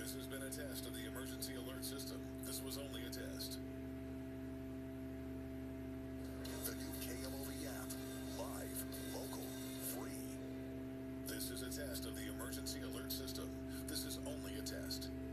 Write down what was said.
This has been a test of the emergency alert system. This was only a test. The new KMOV app. Live, local, free. This is a test of the emergency alert system. This is only a test.